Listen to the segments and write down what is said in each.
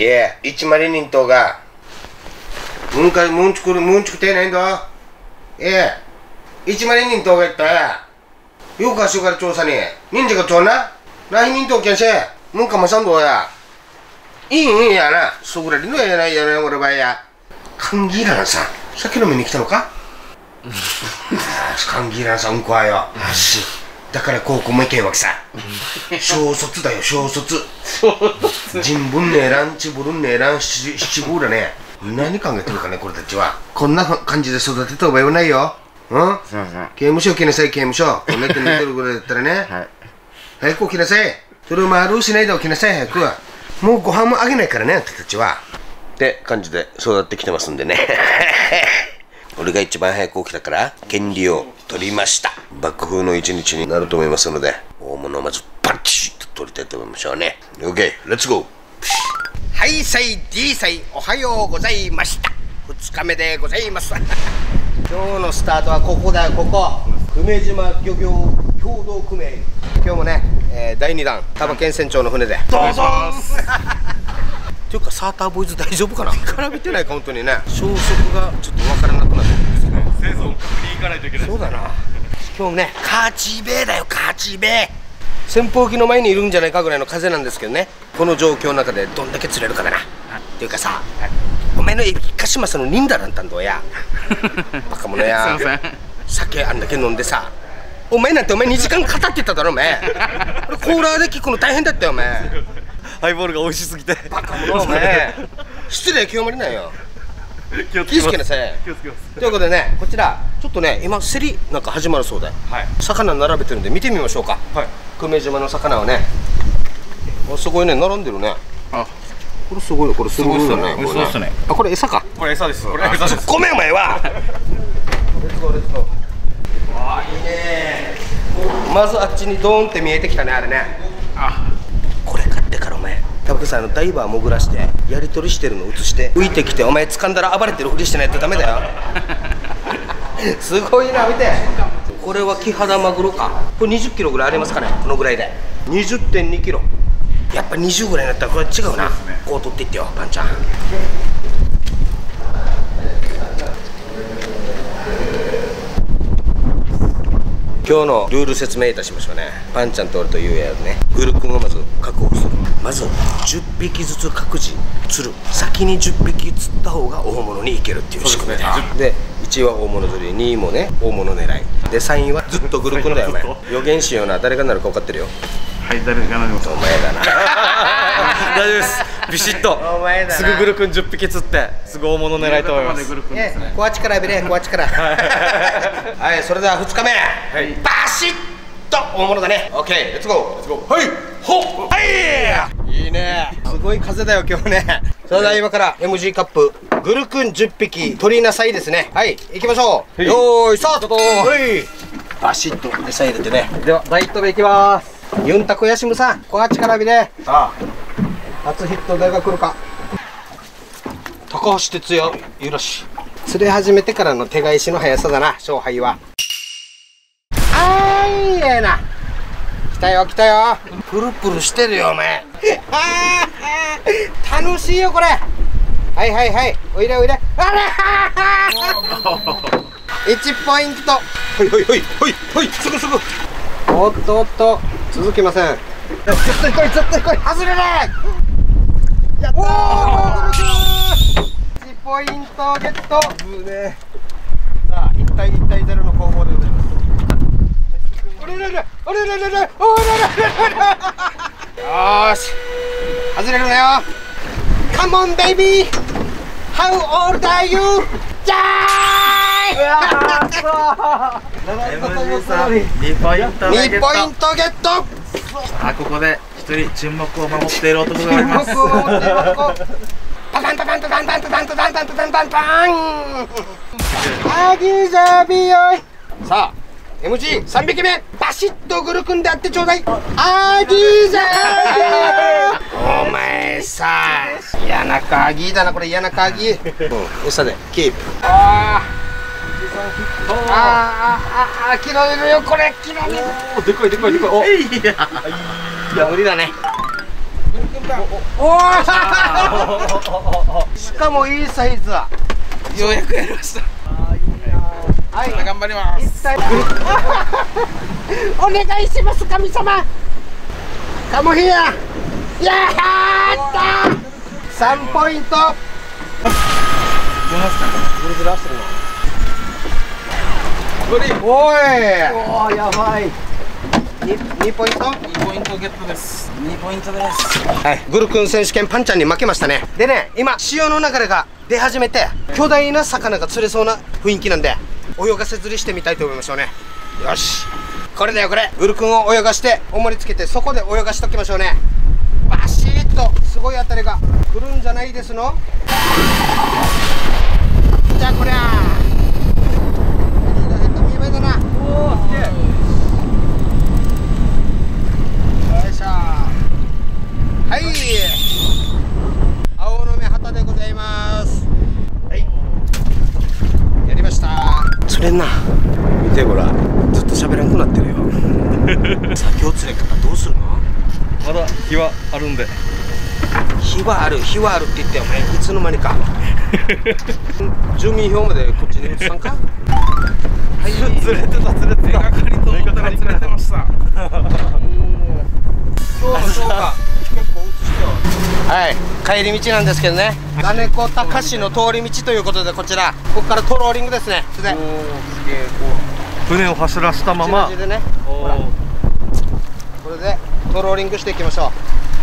いえ、一マリ人頭がムンチクてないんだ。一マリ人頭が言ったや。よく足から調査に忍者が調な。ラヒ人頭けんせ。ムンカマさんどうや。いいやな。そこらりのやないやな、俺ばや。歓迎らなさ。さっき飲みに来たのか。歓迎らなさ、うんこはよ。だから高校も行けんわけさ。小卒だよ、小卒。人文ねえらん、ちぶるんねえらん、七分だね。何考えてるかね、これたちは。こんな感じで育てた覚えはないよ。刑務所来なさい、刑務所。こんなやって寝てるぐらいだったらね。早く起きなさい。それを丸しないで起きなさい、早く。もうご飯もあげないからね、あんたたちは。って感じで育ってきてますんでね。俺が一番早く起きたから権利を取りました。爆風の一日になると思いますので、大物をまずパチッと取りたいと思いましょうね。 OK、 レッツゴー。はいさい D さい、おはようございました。2日目でございます。今日のスタートはここだよ、ここ久米島漁業共同組合。今日もね、第2弾多摩県船長の船でどうぞっていうか、サーターボーイズ大丈夫かな。絡めてないか、本当にね。消息がちょっと分からなくなってるんですね。 生存確認行かないといけない。 そうだな。今日ね、カーチベイだよ、カーチベイ。扇風機の前にいるんじゃないかぐらいの風なんですけどね。この状況の中でどんだけ釣れるかだな。っていうかさ、お前のエビカシマサの忍者だったんだや。バカ者や。すいません。酒あんだけ飲んでさ、お前なんて2時間語ってただろお前。コーラーで聞くの大変だったよお前。 ハイボールが美味しすぎて。 バカ者お前。失礼極まりないよ。気をつけなさい。 気をつけます。 ということでね、こちらちょっとね、今競りなんか始まるそうで、魚並べてるんで見てみましょうか。久米島の魚をね。すごいね、並んでるね。あ、これすごいよ、これすごいよね。 そうですね。 あ、これ餌か。 これ餌です。これ餌です。 ごめんお前は。レッツゴーレッツゴー。わあ、いいね。まずあっちにドーンって見えてきたね、あれね。あ、これ買ってからお前タバコさん、ダイバー潜らしてやり取りしてるの映して浮いてきて、お前掴んだら暴れてるふりしてないとダメだよ。すごいな、見て。これはキハダマグロか。これ20キロぐらいありますかね、このぐらいで。20.2 キロ。やっぱ20ぐらいになったらこれ違うな。こう取っていってよ、パンちゃん。今日のルール説明いたしましょうね。パンちゃんと俺とゆうやるね、グル君をまず確保する。まず10匹ずつ各自釣る。先に10匹釣った方が大物にいけるっていう仕組みで、1位は大物釣り、2位もね大物狙いで、3位はずっとグル君だよお前。予言しような。誰がなるか分かってるよ。 はい、誰がなります。 お前だな。 大丈夫です。ビシッとすぐグル君10匹釣ってすぐ大物狙いと思います。 小鉢から浴びれ、小鉢から。はい、それでは2日目、バシッと大物だね。オッケー、レッツゴー。はい、ほっ、はい、いいね。すごい風だよ今日ね。それでは今から MG カップグル君10匹取りなさいですね。はい、行きましょう。よーいスタート。バシッと餌入れてね。では第1投目いきます。ユンタクヤシムさん、小鉢から浴びれ。初ヒット誰が来るか。高橋哲也いるし。釣れ始めてからの手返しの速さだな、勝敗は。あー、いいな。来たよ来たよ。プルプルしてるよお前。楽しいよこれ。はいはいはい、おいでおいで。あれ1ポイント。ほいほいほいほいほい、すぐすぐ。おっとおっと、続きません。絶対来い絶対来い。外れね。やったー。1ポイントゲット。さあ1対1対0の攻防でございます。おれれれおれれれれおれれれれ。よーし、外れるなよ。カモンベイビー。How old are you? じゃーい。2ポイントゲット。 あ、ここで一人沈黙を守っている男がおります。 パタンパタンパタンパタンパタンパタンパタンパタンパタンパン。アギザビヨイ。さあ MG3 匹目、バシッとグル組んであってちょうだい。アギザビヨイ。お前さ、嫌なカギだなこれ、嫌なカギ。餌でキープ。切られるよこれ、切られる。でかいでかいでかい。いや無理だね。 おおしかもいいサイズ。ようやくやりました。 はい、 頑張ります。 お願いします、神様。カモヒア。やったー。3ポイント。おい。おー、やばい。2ポイント。 2ポイントゲットです。2ポイントです。 はい、グルクン選手権パンちゃんに負けましたね。でね、今潮の流れが出始めて巨大な魚が釣れそうな雰囲気なんで泳がせ釣りしてみたいと思いましょうね。よし、これだよこれ。グルクンを泳がして重りつけてそこで泳がしときましょうね。バシッとすごい当たりが来るんじゃないですの。じゃあこりゃ見えだな。おお、すげえ。よいしょ。はい、青の目旗でございます。はい、やりました。釣れんな。見てごらん、ずっと喋らんくなってるよ。先を釣れ方どうするの。 まだ日はあるんで。 日はある、日はあるって言ってお前いつの間にか住民票までこっちに移さんか。はい、 釣れてた釣れてた。手がかりと味方が釣れてました。 そうか、結構映してよ。はい、帰り道なんですけどね、金子高志の通り道ということで、こちらここからトローリングですね。すげえ、 船を走らしたままでね、ほらこれでトローリングしていきましょう。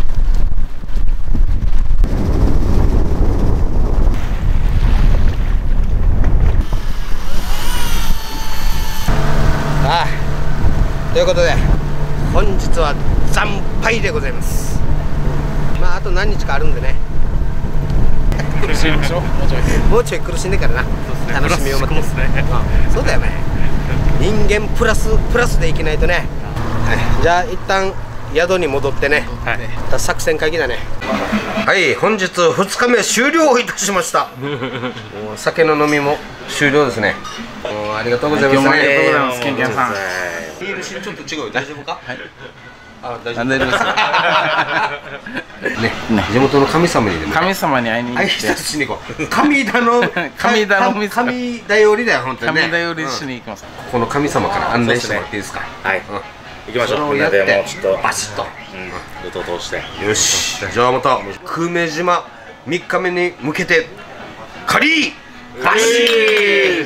ああ、ということで本日は惨敗でございます。まああと何日かあるんでね、 苦しみましょう。 もうちょい苦しんでからな、楽しみを待って。そうだよね、人間プラスでいけないとね。はい、じゃあ一旦宿に戻ってね、はい、作戦会議だね。はい、本日2日目終了いたしました。もう酒の飲みも終了ですね。もうありがとうございます。 ありがとうございます。ケンケンさん。 ビール汁ちょっと違う、大丈夫か？はい。あ、大丈夫。 大丈夫です。 ね、地元の神様にでも。 神様に会いに行って。 挨拶しに行こう。神田の神頼りだよ、本当にね。 神頼りしに行きます。 ここの神様から案内してもらっていいですか？ はい。行きましょう。みんなでもうちょっとバシッとルートを通して。 よし。じゃあまた久米島3日目に向けてカリーバシー。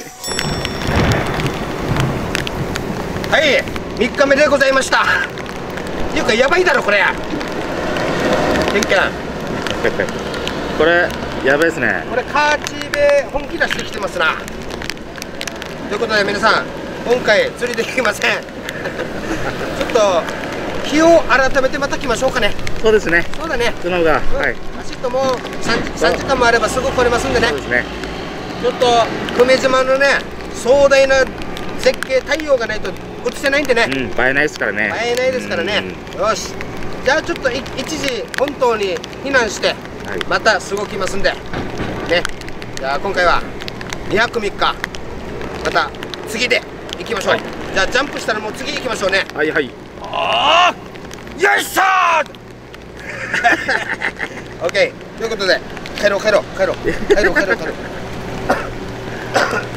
はい、3日目でございました。っていうかやばいだろこれ。ケンケン。 これやばいですね。 これカーチベ本気出してきてますな。ということで皆さん、今回釣りできません。ちょっと日を改めてまた来ましょうかね。 そうですね。 そうだね。 その方が、はい。 バシッともう3時間もあればすぐ来れますんでね。 そうですね。 ちょっと久米島のね壮大な絶景、太陽がないと映せないんでね。 映えないですからね。 映えないですからね。よし。じゃあちょっと一時本島に避難してまた過ごきますんで。ね。じゃあ今回は2泊3日また次で行きましょう。はい、じゃあジャンプしたらもう次行きましょうね。 はいはい。 ああ、よいしょー。オッケー。ということで帰ろう。